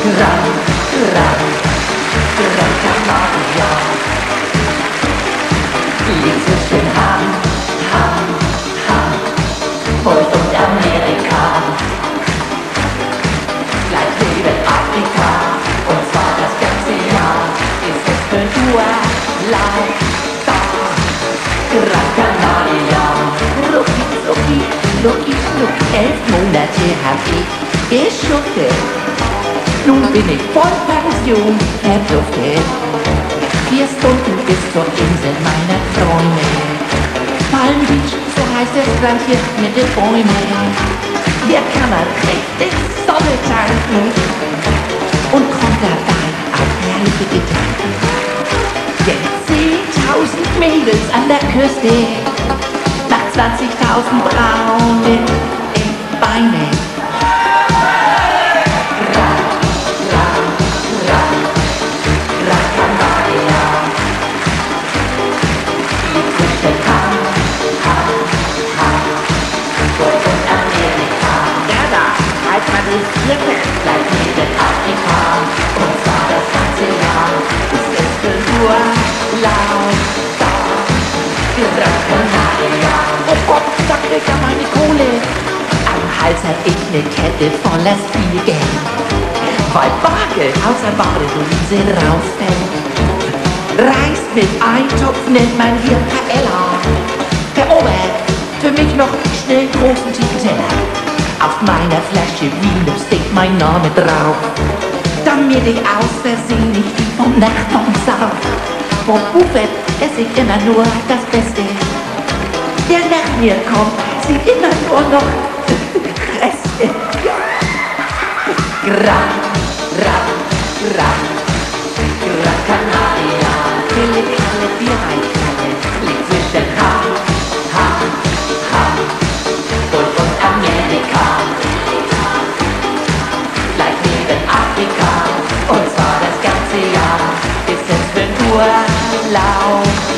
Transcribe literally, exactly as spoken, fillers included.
Gran, Gran, Gran Canaria. Liegt zwischen Hahn, Hahn, Hahn und Amerika. Gleich neben Afrika, und zwar das ganze Jahr, ist es für Urlaub da. Gran Canaria. Rucki, rucki, rucki, schnuck, elf Monate hab ich geschuftet. Nun bin ich voll Pension verduftet. Vier Stunden bis zur Insel meiner Träume. Palm Beach, so heißt das Land hier mit den Bäumen. Hier kann man richtig Sonne tanken und kommt dabei auf herrliche Gedanken. Denn zehntausend Mädels an der Küste, nach zwanzigtausend braune Beine. Gleich neben Afrika, und zwar das ganze Jahr, ist es für Urlaub da. Gran Canaria. Oh Gott, da krieg ich meine Kohle. Am Hals hab ich ne Kette voller Spielgeld, weil Bargeld aus der Badedose rausfällt. Reis mit Eintopf nennt man hier Paella. Herr Ober, für mich noch schnell großen tiefen Teller. Auf meiner Flasche Vino steht mein Name drauf, damit ich aus Versehen nicht wie vom Nachbarn sauf. Vom Buffet esse ich immer nur das Beste. Der nach mir kommt, sieht immer nur noch Reste. Gran, Gran, Gran, Gran Canaria. Pille, Kalle, Bierweinkalle, liegt zwischen Hahn, Hahn, Hahn und Amerika. Gleich neben Afrika, und zwar das ganze Jahr, ist es für Urlaub.